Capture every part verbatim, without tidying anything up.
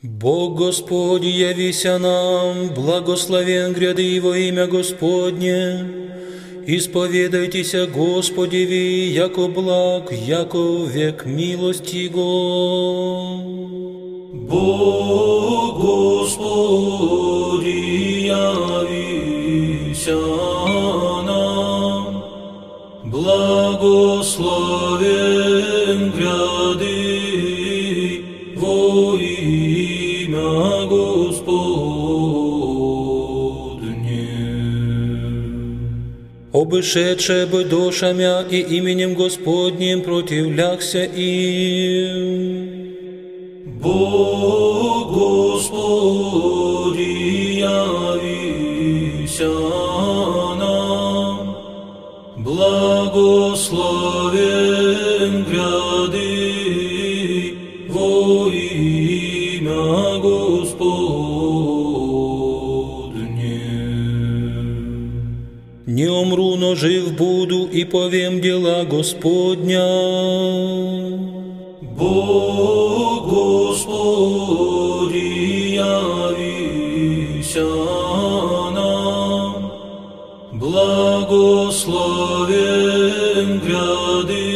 Бог Господь, явися нам, благословен гряды Его имя Господне. Исповедайтеся Господеви, яко благ, яко век милости Его. Бог Господь, явися нам, благословен гряды во имя Господне. Обышедше бы душамя и именем Господним противляхся им. Бог Господь, явися нам, благословен гряды во имя Господне. Не умру, но жив буду и повем дела Господня. Бог Господь, явися нам, благословен гряды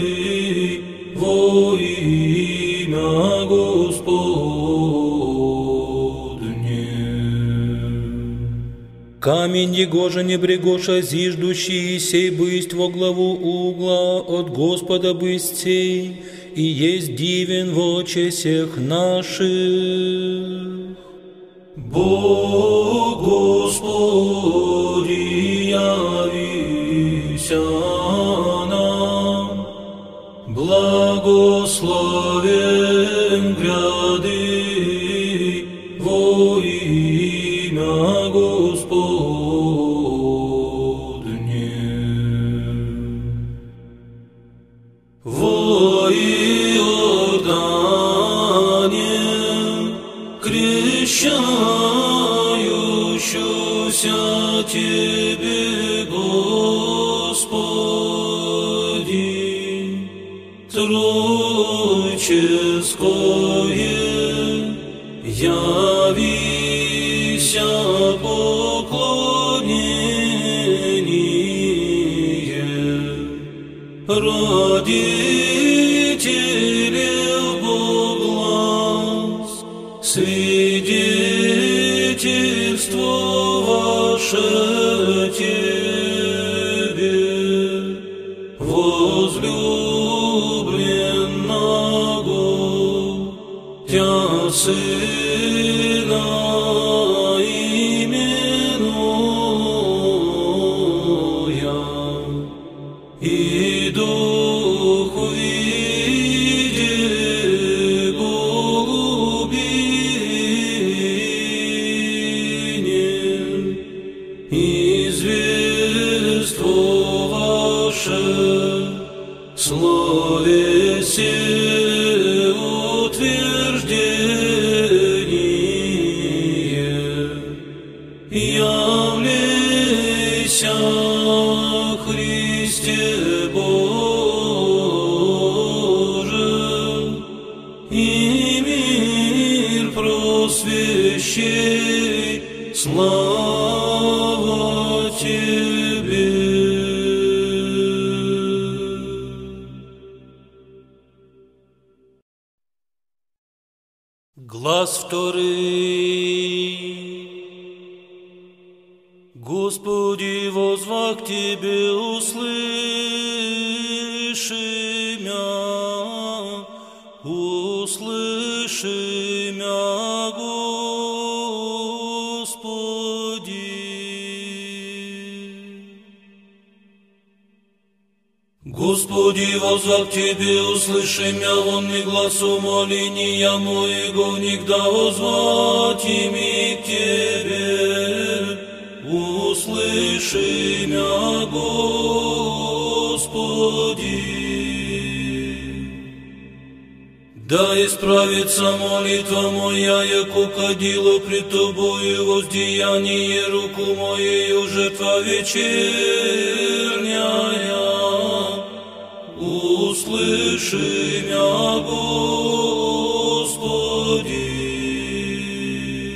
во имя Господне. Камень его же не брегоша зиждущий, сей бысть во главу угла от Господа бысть сей, и есть дивен в очи всех наших. Бог Господь, явися нам, благословен гряды во имя Господне. Во Иордане крещающуюся Тебе, Господи, Тройческое, явися поклонение родителей Бог глас, свидетельство ваше Тебе, возлюбленного Тя Сына именуя, и Дух виде голубине, известство ваше словесе утверждение, явлейся Христе Боже, и мир просвещей, слава Тебе. Глас второй. Господи, возвах Тебе, услыши мя, услыши мя, Господи. Господи, возвах Тебе, услыши мя, вон ми гласу моления моего, нигда возвать ими к Тебе. Услыши мя, Господи. Да исправится молитва моя, яко кадило пред Тобою, воздеяние руку моею, жертва вечерняя. Услыши мя, Господи.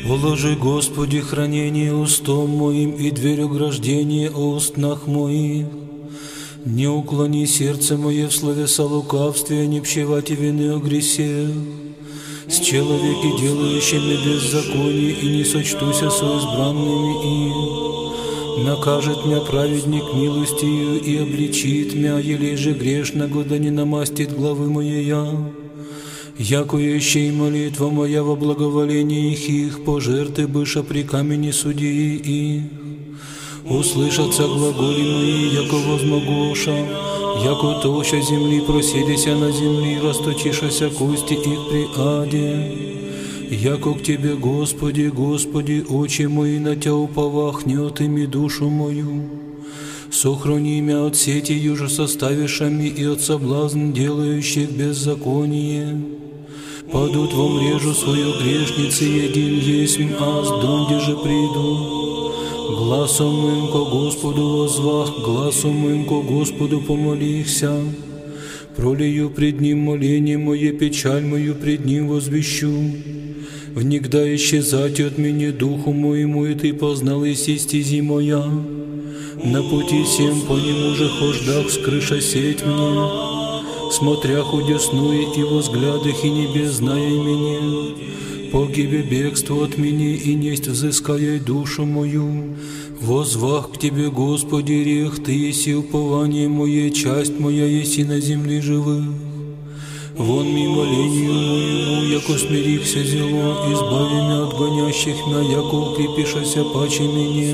Положи, Господи, хранение устом моим и дверь ограждения о устнах моих. Не уклони сердце мое в словеса лукавстве, не пчевати вины о гресе. С человеки, делающими беззаконие, и не сочтуся со избранными им. Накажет мя праведник милостью и обличит мя, елей же грешного, да не намастит главы моея. Яко еще и молитва моя во благоволении их, пожерты быша при камени судьи их. Услышатся глаголи мои, яко возмогоша, яко тоща земли проседися на земли, расточишася кости их при аде. Яко к Тебе, Господи, Господи, очи мои на Тя уповахнет ими душу мою. Сохрани мя от сети юже составишами и от соблазн делающих беззаконие. Падут во мрежу свою грешницы, един есмь аз, донде же приду. Гласом моим ко Господу возвах, гласом моим ко Господу помолихся. Пролию пред Ним моление мое, печаль мою пред Ним возвещу. Внегда исчезать от меня духу моему, и Ты познал еси стези моя. На пути всем по нему же хождах скрыша сеть мне. Смотря худесную и возглядах, и небес зная меня. Погибе бегство от меня, и несть взыская душу мою. Возвах к Тебе, Господи, рех, Ты еси упование мое, часть моя еси на земле живых. Вон ми молению моему, яко смирихся зело, избави мя от гонящих мя, яко укрепишася паче меня.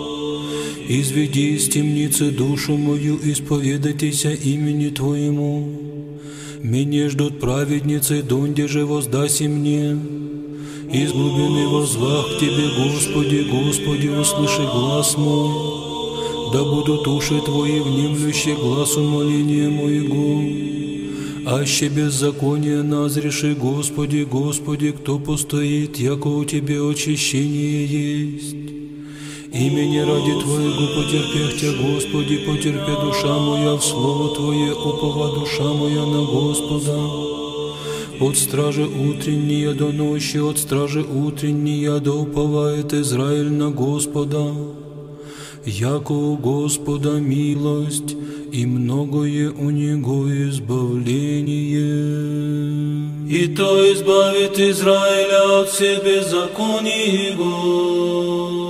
Изведи из темницы душу мою, исповедайтеся имени Твоему. Меня ждут праведницы, донде же воздаси мне. Из глубины возвах к Тебе, Господи, Господи, услыши глас мой. Да будут уши Твои внемлющие глазу моления моего. Аще беззаконие назреши, Господи, Господи, кто постоит, яко у Тебе очищение есть. Имени ради Твоего потерпех Тя, Господи, потерпе душа моя, в слово Твое упова душа моя на Господа. От стражи утренней до ночи, от стражи утренней да уповает Израиль на Господа. Яко у Господа милость, и многое у Него избавление. И то избавит Израиля от всех беззаконий его.